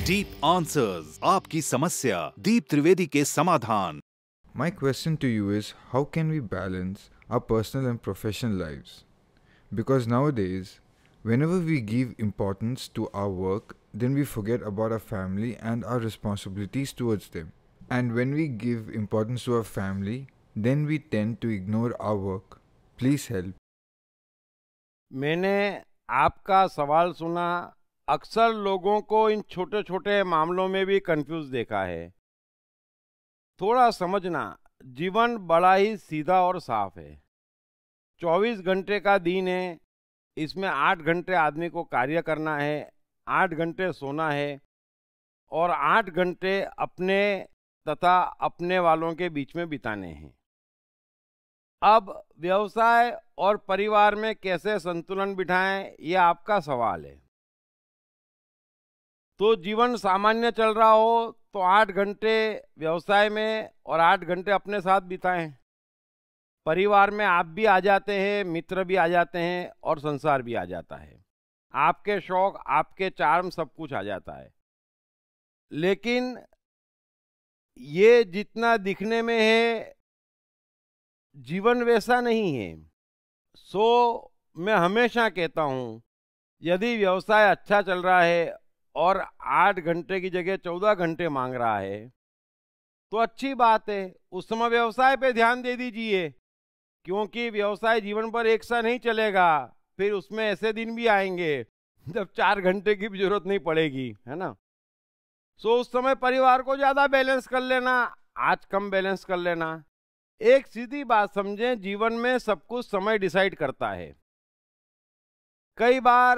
Deep answers, आपकी समस्या दीप त्रिवेदी के समाधान। My question to you is, how can we balance our personal and professional lives? Because nowadays, whenever we give importance to our work, then we forget about our family and our responsibilities towards them. And when we give importance to our family, then we tend to ignore our work. Please help. मैंने आपका सवाल सुना। अक्सर लोगों को इन छोटे छोटे मामलों में भी कंफ्यूज देखा है। थोड़ा समझना, जीवन बड़ा ही सीधा और साफ है। 24 घंटे का दिन है, इसमें 8 घंटे आदमी को कार्य करना है, 8 घंटे सोना है और 8 घंटे अपने तथा अपने वालों के बीच में बिताने हैं। अब व्यवसाय और परिवार में कैसे संतुलन बिठाएं, यह आपका सवाल है। तो जीवन सामान्य चल रहा हो तो 8 घंटे व्यवसाय में और 8 घंटे अपने साथ बिताएं। परिवार में आप भी आ जाते हैं, मित्र भी आ जाते हैं और संसार भी आ जाता है। आपके शौक, आपके चार्म, सब कुछ आ जाता है। लेकिन ये जितना दिखने में है, जीवन वैसा नहीं है। सो मैं हमेशा कहता हूँ, यदि व्यवसाय अच्छा चल रहा है और 8 घंटे की जगह 14 घंटे मांग रहा है तो अच्छी बात है। उस समय व्यवसाय पे ध्यान दे दीजिए, क्योंकि व्यवसाय जीवन भर एक सा नहीं चलेगा। फिर उसमें ऐसे दिन भी आएंगे जब 4 घंटे की भी जरूरत नहीं पड़ेगी, है ना। सो उस समय परिवार को ज्यादा बैलेंस कर लेना, आज कम बैलेंस कर लेना। एक सीधी बात समझें, जीवन में सब कुछ समय डिसाइड करता है। कई बार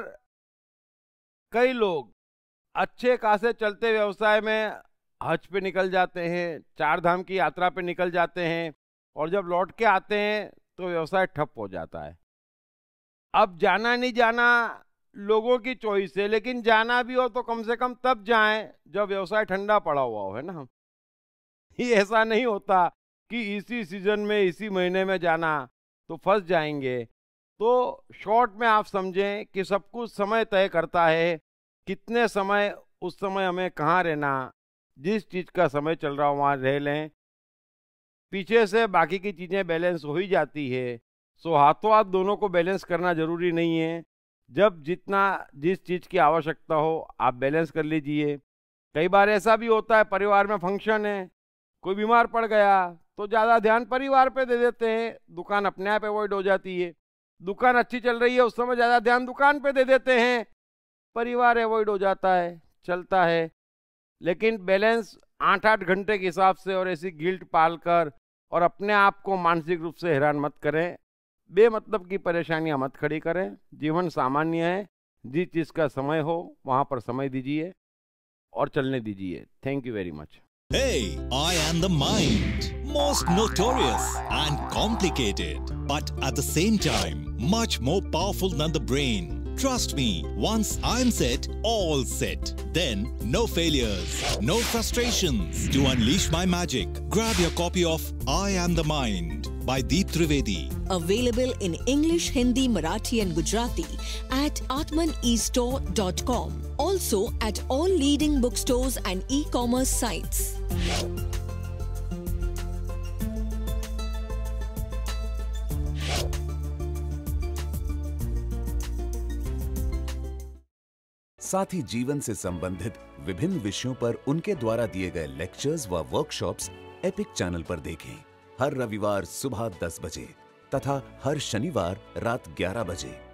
कई लोग अच्छे खासे चलते व्यवसाय में हज पे निकल जाते हैं, 4 धाम की यात्रा पे निकल जाते हैं और जब लौट के आते हैं तो व्यवसाय ठप हो जाता है। अब जाना नहीं जाना लोगों की चॉइस है, लेकिन जाना भी हो तो कम से कम तब जाएं जब व्यवसाय ठंडा पड़ा हुआ हो, है ना। ये ऐसा नहीं होता कि इसी सीजन में, इसी महीने में जाना तो फंस जाएंगे। तो शॉर्ट में आप समझें कि सब कुछ समय तय करता है, कितने समय, उस समय हमें कहाँ रहना। जिस चीज का समय चल रहा हो वहाँ रह लें, पीछे से बाकी की चीजें बैलेंस हो ही जाती है। सो हाथों हाथ दोनों को बैलेंस करना जरूरी नहीं है। जब जितना जिस चीज की आवश्यकता हो आप बैलेंस कर लीजिए। कई बार ऐसा भी होता है, परिवार में फंक्शन है, कोई बीमार पड़ गया तो ज्यादा ध्यान परिवार पे दे देते हैं, दुकान अपने आप अवॉइड हो जाती है। दुकान अच्छी चल रही है, उस समय ज्यादा ध्यान दुकान पे दे देते हैं, परिवार अवॉइड हो जाता है, चलता है। लेकिन बैलेंस 8-8 घंटे के हिसाब से और ऐसी गिल्ट पालकर और अपने आप को मानसिक रूप से हैरान मत करें, बेमतलब की परेशानियां मत खड़ी करें। जीवन सामान्य है, जिस चीज का समय हो वहां पर समय दीजिए और चलने दीजिए। Thank you very much. Hey, I am the mind. Most notorious and complicated, but at the same time, much more powerful than the brain. Trust me, once I'm set, all set. Then, no failures, no frustrations. To unleash my magic, grab your copy of I Am the Mind by Deep Trivedi. Available in English, Hindi, Marathi and Gujarati at atmanestore.com. Also at all leading bookstores and e-commerce sites. साथ ही जीवन से संबंधित विभिन्न विषयों पर उनके द्वारा दिए गए लेक्चर्स व वर्कशॉप्स एपिक चैनल पर देखें। हर रविवार सुबह 10 बजे तथा हर शनिवार रात 11 बजे।